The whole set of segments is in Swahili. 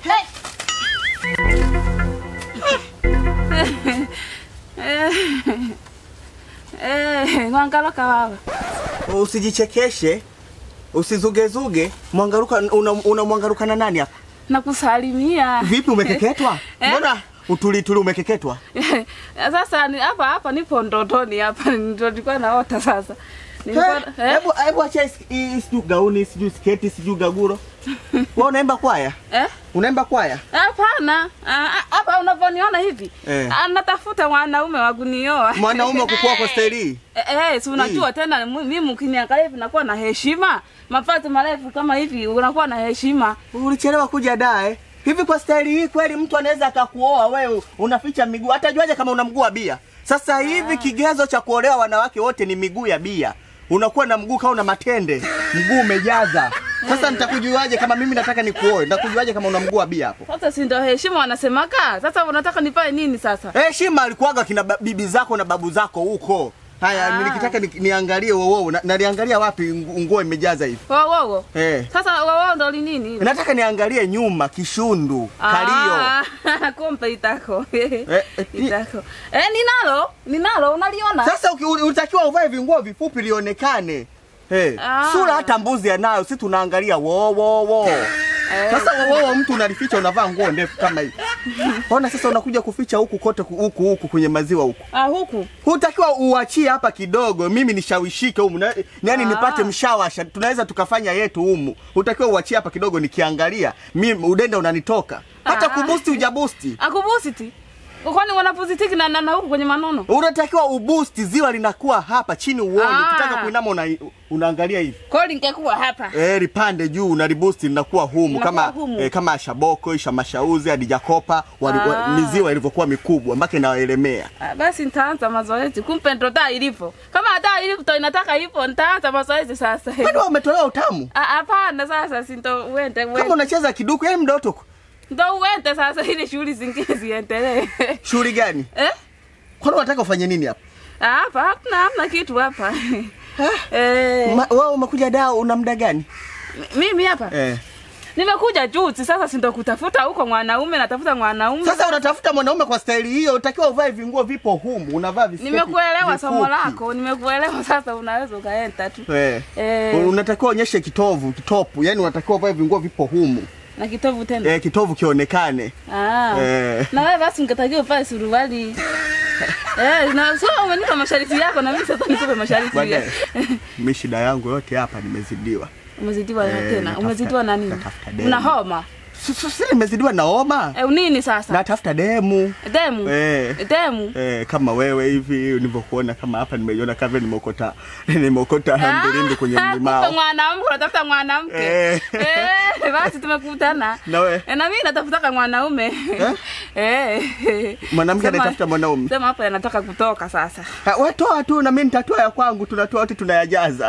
Mwangaruka baba. Usijichekeshe. Usizugezuge. Mwangaruka unamwangaruka na nani hapa? Nakusalimia. Vipi umekeketwa? Mbona utuli umekeketwa? Sasa hapa nipo ndotoni hapa nilikuwa naota sasa. Hebu acha siju gauni, siju sketi, siju gaguro. Wewe unaimba kwaya? Unaimba kwaya? Hapana. Hapa unavoniona hivi. Anatafuta mwanaume wa kunioa. Mwanaume kukua kwa staili. Si unajua tena mimi ukiniangalia hivi nakuwa na heshima. Mavazi marefu kama hivi unakuwa na heshima. Ulichelewa kuja dae. Hivi kwa staili hii kweli mtu anaweza akakuoa wewe unaficha miguu? Hatajuaje kama una mguu wa bia? Sasa hivi kigezo cha kuolewa wanawake wote ni miguu ya bia. Unakuwa na mguu kama una matende, mguu umejaza. Sasa nitakujuaje kama mimi nataka nikuoe? Nitakujuaje kama una mguu wa bia hapo? Sasa si ndio heshima wanasemaka? Sasa unataka nipae nini sasa? Heshima alikuwaga kina bibi zako na babu zako huko. Haya nilikitaka niangalie wewe. Naliangalia wapi nguo imejaza hivi? Wewe. Sasa wewe ndo nini? Nataka niangalie nyuma kishundu, kalio. Kompe itako. Itako. Ninalo unaliona? Sasa unatakiwa uvae vinguo vifupi lionekane. Sura hata mbuzi anayo, sisi tunaangalia wo. Sasa wewe mtu unalificha unavaa nguo ndefu kama hivi. Ona sasa unakuja kuficha huku kote huku kwenye maziwa huku. Huku. Hutakiwa uachie hapa kidogo, mimi nishawishike humu. Yaani nipate mshawasha, tunaweza tukafanya yetu humu. Hutakiwa uachie hapa kidogo nikiangalia. Mimi udenda unanitoka. Hata kubusti hujabusti. Akubusti? Kwani wanapozitiki na huku kwenye manono? Unatakiwa ubusti, ziwa linakuwa hapa chini uone. Ukitaka kuinama unaangalia hivi. Kwa lingekuwa hapa. Lipande juu unalibusti linakuwa humu kama Shaboko, Mashauzi, hadi Jakopa, miziwa ilivyokuwa mikubwa mpaka inaelemea. Basi nitaanza mazoezi. Kumbe ndo taa ilipo. Kama hata ilipo inataka ipo nitaanza mazoezi sasa. Bado umetolewa utamu? Hapana sasa si ndo uende. Kama unacheza kiduku yeye mdoto. Ndo uende sasa ile shughuli zingine ziendelee. Shughuli gani? Kwani unataka ufanye nini hapa? Hapa hamna kitu hapa. Wewe umekuja dao una muda gani? Mimi hapa? Nimekuja juzi sasa si ndo kutafuta huko mwanaume, natafuta mwanaume. Sasa unatafuta mwanaume kwa staili hiyo, utakiwa uvae vinguo vipo humu, unavaa viseti. Nimekuelewa somo lako, nimekuelewa sasa unaweza ukaenda tu. Unatakiwa onyeshe kitopu, yani unatakiwa uvae vinguo vipo humu. Na kitovu tena? Kitovu kionekane. Na wewe basi ungetakiwa uvae suruali. Na sio umenipa masharti yako na mimi sasa nikupe masharti yako. Mimi shida yangu yote hapa nimezidiwa. Umezidiwa tena? Umezidiwa na nini? Una homa? Sisi nimezidiwa na homa. Nini sasa? Natafuta demu. Demu? Demu? Kama wewe hivi ulivyokuona kama hapa nimeiona kama nimeokota hambilimbi kwenye mlimao. Kwa mwanamke unatafuta mwanamke. Basi tumekutana. Na wewe? Na mimi natafuta mwanaume. Mwanamke anatafuta mwanaume. Sema hapa yanataka kutoka sasa. Wewe toa tu na mimi nitatoa ya kwangu, tunatoa wote tunayajaza.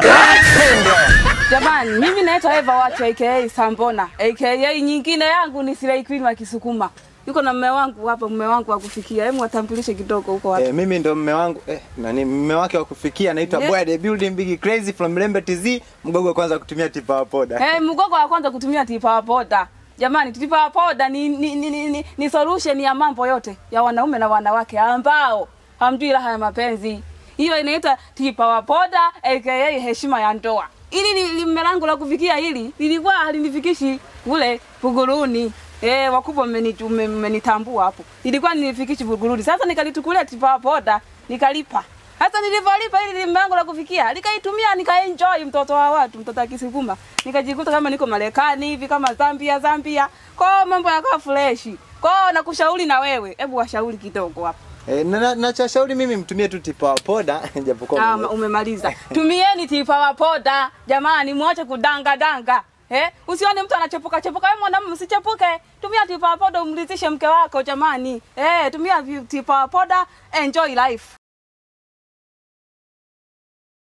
Jamani, mimi naitwa Eva Watu aka Sambona. Aka nyingine yangu ni Silai Queen wa Kisukuma. Yuko na mume wangu hapa, mume wangu wa kufikia. Hebu watambulishe kidogo huko wapi. Mimi ndo mume wangu. Nani mume wake wa kufikia anaitwa Boy the Building Big Crazy from Lembe TZ. Mgogo wa kwanza kutumia tipa poda. Mgogo wa kwanza kutumia tipa poda. Jamani, tipa poda ni solution ya mambo yote ya wanaume na wanawake ambao hamjui raha ya mapenzi. Hiyo inaitwa tipa poda aka heshima ya ndoa. Ili mmelangu la kufikia hili lilikuwa halinifikishi kule Buguruni. Wakubwa mmenitambua hapo. Ilikuwa nilifikishi Buguruni. Sasa nikalitukulia tipa poda, nikalipa. Hata nilivyolipa ili mmelangu la kufikia, nikaitumia nikaenjoy mtoto wa watu, mtoto wa Kisukuma. Nikajikuta kama niko Marekani hivi kama Zambia. Kwa mambo yakawa fresh. Kwa nakushauri na wewe, hebu washauri kidogo hapo. Nachashauri mimi mtumie tu tipa poda japokuwa umemaliza. Tumieni tipa poda. Jamani muache kudanga. Usione mtu anachepuka. Wewe mwanamume usichepuke. Tumia tipa poda umridhishe mke wako jamani. Tumia tipa poda, enjoy life.